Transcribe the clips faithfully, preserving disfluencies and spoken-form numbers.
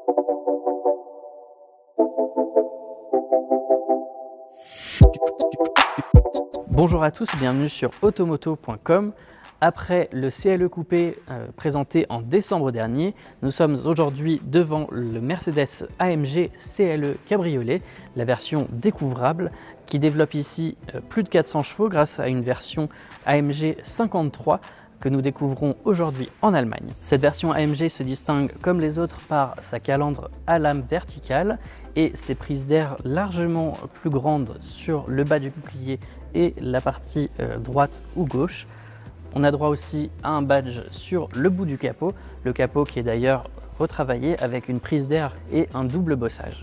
Bonjour à tous et bienvenue sur automoto point com. Après le C L E coupé euh, présenté en décembre dernier, nous sommes aujourd'hui devant le Mercedes A M G C L E Cabriolet, la version découvrable, qui développe ici euh, plus de quatre cents chevaux grâce à une version A M G cinquante-trois que nous découvrons aujourd'hui en Allemagne. Cette version A M G se distingue comme les autres par sa calandre à lame verticale et ses prises d'air largement plus grandes sur le bas du bouclier et la partie euh, droite ou gauche. On a droit aussi à un badge sur le bout du capot, le capot qui est d'ailleurs retravaillé avec une prise d'air et un double bossage.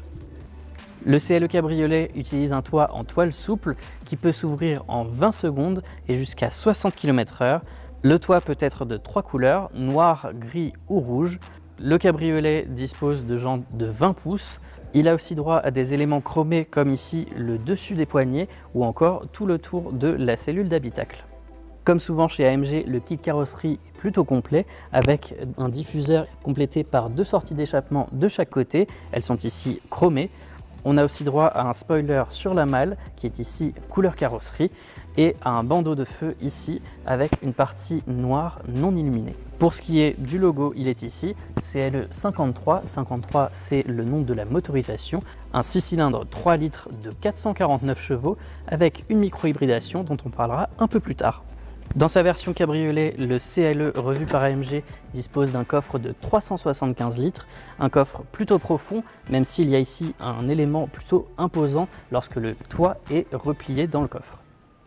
Le C L E Cabriolet utilise un toit en toile souple qui peut s'ouvrir en vingt secondes et jusqu'à soixante kilomètres heure. Le toit peut être de trois couleurs, noir, gris ou rouge. Le cabriolet dispose de jantes de vingt pouces. Il a aussi droit à des éléments chromés comme ici le dessus des poignées ou encore tout le tour de la cellule d'habitacle. Comme souvent chez A M G, le kit carrosserie est plutôt complet avec un diffuseur complété par deux sorties d'échappement de chaque côté. Elles sont ici chromées. On a aussi droit à un spoiler sur la malle qui est ici couleur carrosserie et à un bandeau de feu ici avec une partie noire non illuminée. Pour ce qui est du logo, il est ici, C L E cinquante-trois. cinquante-trois, c'est le nom de la motorisation. Un six cylindres trois litres de quatre cent quarante-neuf chevaux avec une micro-hybridation dont on parlera un peu plus tard. Dans sa version cabriolet, le C L E revu par A M G dispose d'un coffre de trois cent soixante-quinze litres, un coffre plutôt profond, même s'il y a ici un élément plutôt imposant lorsque le toit est replié dans le coffre.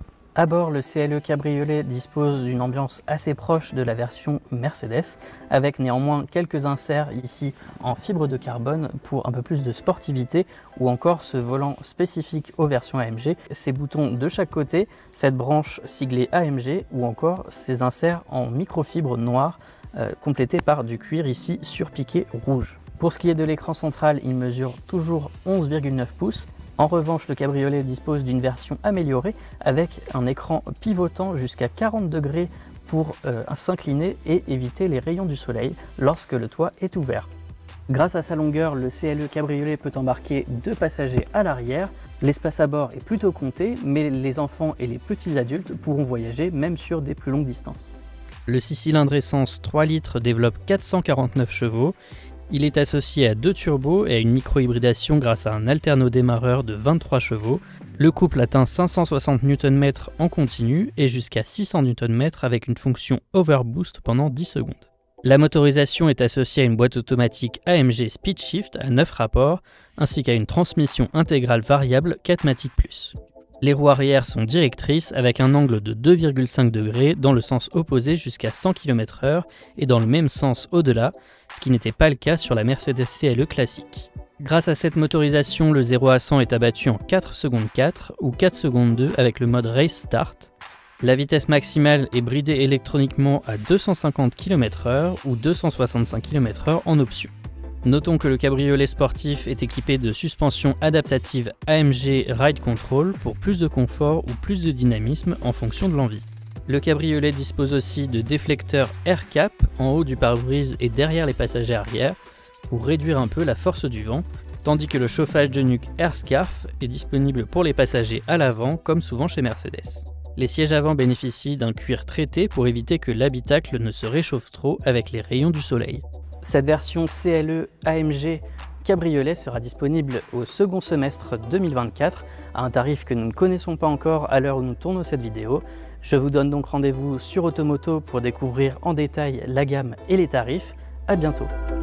À bord, le C L E Cabriolet dispose d'une ambiance assez proche de la version Mercedes, avec néanmoins quelques inserts ici en fibre de carbone pour un peu plus de sportivité, ou encore ce volant spécifique aux versions A M G, ces boutons de chaque côté, cette branche siglée A M G, ou encore ces inserts en microfibre noire, euh, complétés par du cuir ici surpiqué rouge. Pour ce qui est de l'écran central, il mesure toujours onze virgule neuf pouces. En revanche, le cabriolet dispose d'une version améliorée avec un écran pivotant jusqu'à quarante degrés pour euh, s'incliner et éviter les rayons du soleil lorsque le toit est ouvert. Grâce à sa longueur, le C L E Cabriolet peut embarquer deux passagers à l'arrière. L'espace à bord est plutôt compté, mais les enfants et les petits adultes pourront voyager même sur des plus longues distances. Le six cylindres essence trois litres développe quatre cent quarante-neuf chevaux. Il est associé à deux turbos et à une micro-hybridation grâce à un alternodémarreur de vingt-trois chevaux. Le couple atteint cinq cent soixante newton-mètres en continu et jusqu'à six cents newton-mètres avec une fonction Overboost pendant dix secondes. La motorisation est associée à une boîte automatique A M G SpeedShift à neuf rapports ainsi qu'à une transmission intégrale variable quatre matic plus. Les roues arrière sont directrices avec un angle de deux virgule cinq degrés dans le sens opposé jusqu'à cent kilomètres heure et dans le même sens au-delà, ce qui n'était pas le cas sur la Mercedes C L E classique. Grâce à cette motorisation, le zéro à cent est abattu en quatre secondes quatre ou quatre secondes deux avec le mode Race Start. La vitesse maximale est bridée électroniquement à deux cent cinquante kilomètres heure ou deux cent soixante-cinq kilomètres heure en option. Notons que le cabriolet sportif est équipé de suspensions adaptatives A M G Ride Control pour plus de confort ou plus de dynamisme en fonction de l'envie. Le cabriolet dispose aussi de déflecteurs Air Cap en haut du pare-brise et derrière les passagers arrière pour réduire un peu la force du vent, tandis que le chauffage de nuque Air Scarf est disponible pour les passagers à l'avant comme souvent chez Mercedes. Les sièges avant bénéficient d'un cuir traité pour éviter que l'habitacle ne se réchauffe trop avec les rayons du soleil. Cette version C L E A M G Cabriolet sera disponible au second semestre deux mille vingt-quatre à un tarif que nous ne connaissons pas encore à l'heure où nous tournons cette vidéo. Je vous donne donc rendez-vous sur Automoto pour découvrir en détail la gamme et les tarifs. À bientôt.